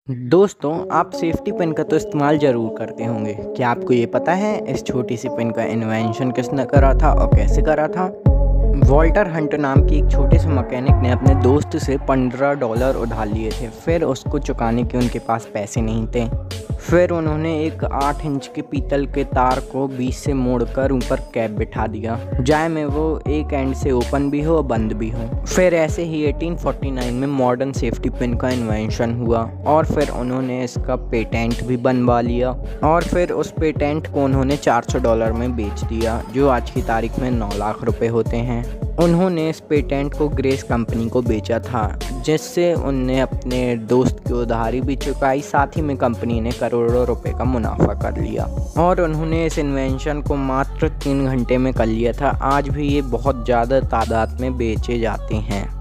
दोस्तों, आप safety pin का तो इस्तेमाल ज़रूर करते होंगे। क्या आपको ये पता है इस छोटी सी पिन का इन्वेंशन किसने करा था और कैसे करा था? वॉल्टर हंट नाम की एक छोटे से मैकेनिक ने अपने दोस्त से $15 उधार लिए थे। फिर उसको चुकाने के उनके पास पैसे नहीं थे। फिर उन्होंने एक 8 इंच के पीतल के तार को बीच से मोड़कर ऊपर कैप बिठा दिया, जाए में वो एक एंड से ओपन भी हो और बंद भी हो। फिर ऐसे ही 1849 में मॉडर्न सेफ्टी पिन का इन्वेंशन हुआ और फिर उन्होंने इसका पेटेंट भी बनवा लिया और फिर उस पेटेंट को उन्होंने $400 में बेच दिया, जो आज की तारीख में 9 लाख रुपए होते हैं। उन्होंने इस पेटेंट को ग्रेस कंपनी को बेचा था, जिससे उनने अपने दोस्त की उधारी भी चुकाई, साथ ही में कंपनी ने करोड़ों रुपए का मुनाफा कर लिया और उन्होंने इस इन्वेंशन को मात्र 3 घंटे में कर लिया था। आज भी ये बहुत ज़्यादा तादाद में बेचे जाते हैं।